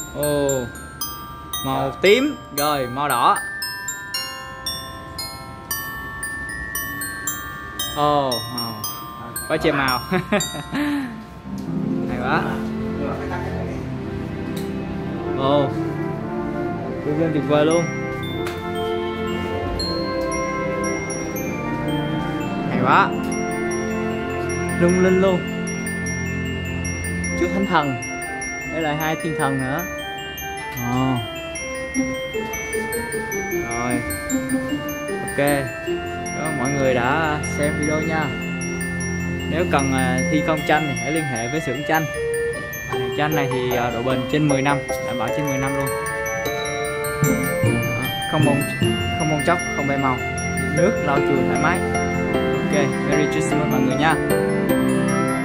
Ồ, màu tím, rồi màu đỏ. Ồ, có chè màu. Hay quá. Ồ, rất tuyệt vời luôn. Hay quá. Lung linh luôn. Chúa Thánh Thần, với lại 2 thiên thần nữa. Ồ. Rồi, ok. Đó, mọi người đã xem video nha. Nếu cần thi công tranh thì hãy liên hệ với xưởng tranh. Tranh này thì độ bền trên 10 năm, đảm bảo trên 10 năm luôn. Không bong chóc, không bay màu, nước lau chùi thoải mái. Ok, Merry Christmas mọi người nha.